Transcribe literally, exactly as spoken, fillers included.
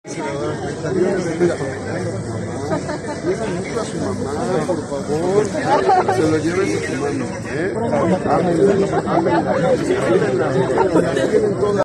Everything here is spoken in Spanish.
Mucho a su mamá, por favor. Se lo lleves a su mano, ¿eh? Ámenla, ámenla.